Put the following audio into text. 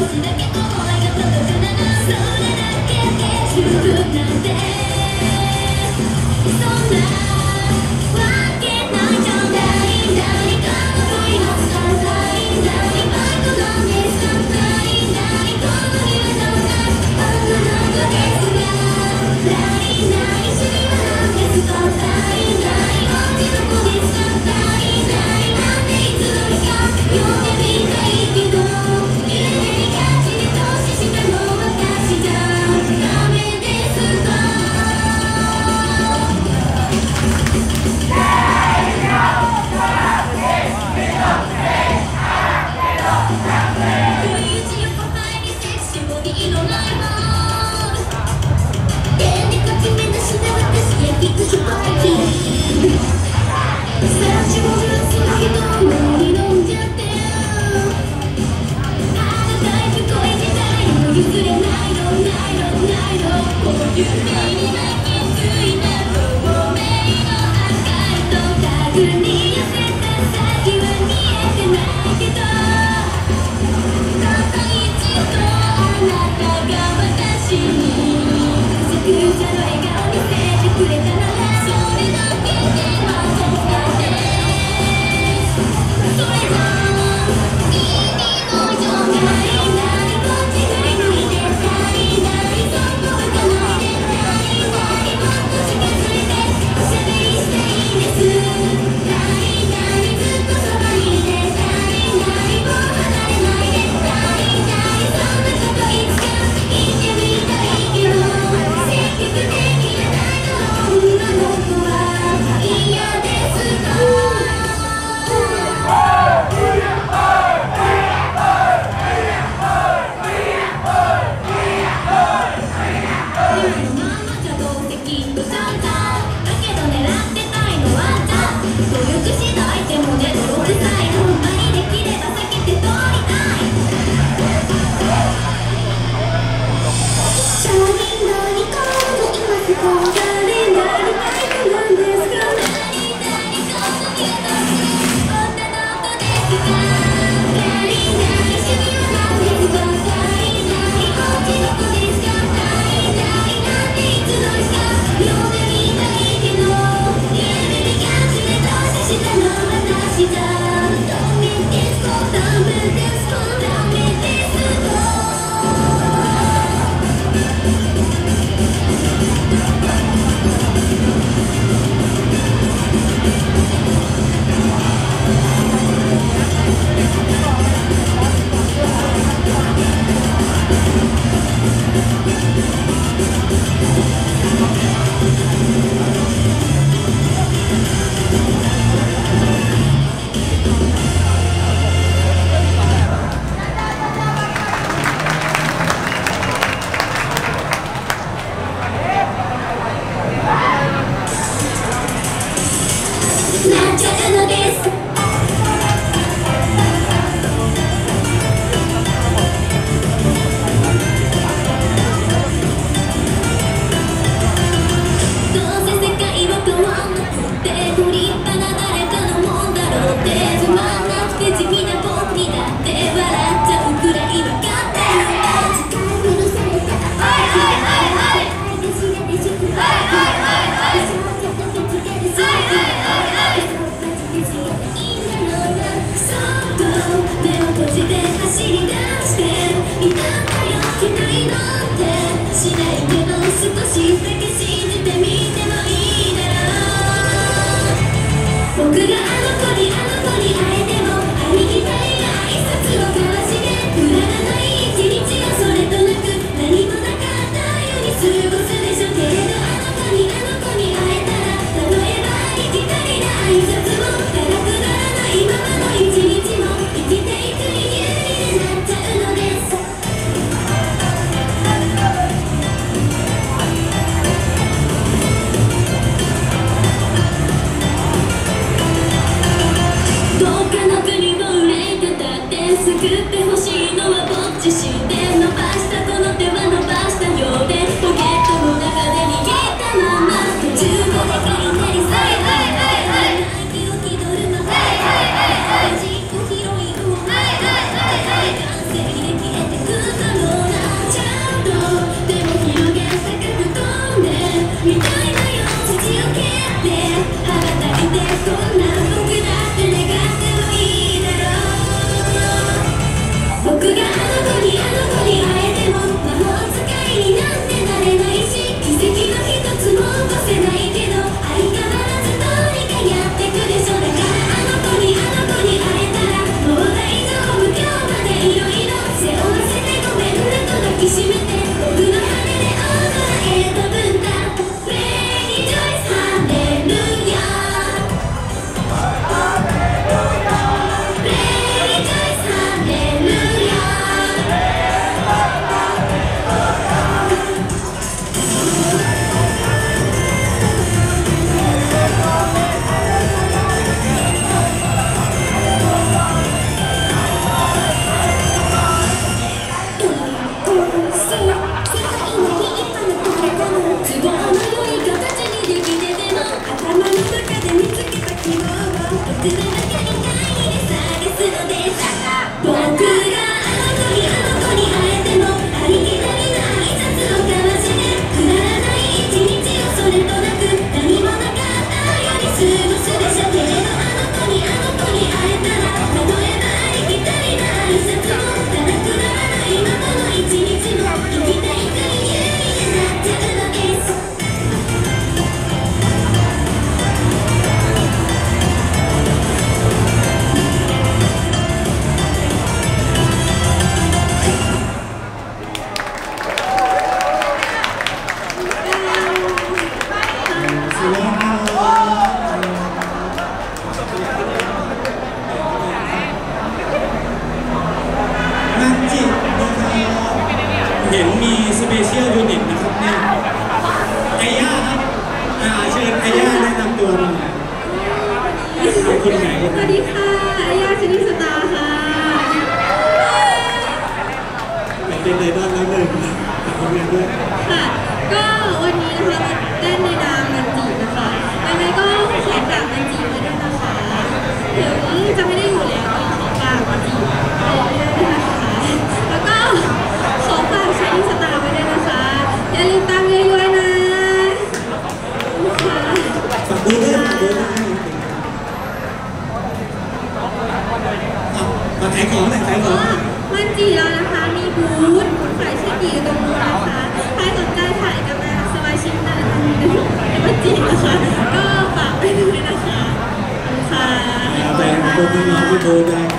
「 เห็นมีสเปเชียลยูนิตนะครับเนี่ยไอย่าครับเชิญไอย่าแนะนำตัวหน่อยคนไหนสวัสดีค่ะไอย่าชนิสตาค่ะเป็นไดบ้างแล้วหนึ่งทำงานด้วยค่ะก็วันนี้นะคะเต้นในนามมันจีนะคะยังไงก็ขอฝากมันจีไว้ด้วยนะคะถึงจะไม่ได้อยู่แล้วก็ขอฝากมันจีไว้ด้วยนะคะแล้วก็ขอฝากชนิสตาไว้ด้วยนะคะอย่าลืมตามเยอะๆนะค่ะฝากดูด้วยมาขายของหน่อยขายของมันจีแล้วนะคะมีบูธขายเช็คดีตรงนู้นนะคะใครสนใจถ่ายกับสมาชิกในมันจีนะคะก็ฝากไปด้วยนะคะค่ะแต่คนที่น้องที่โทรได้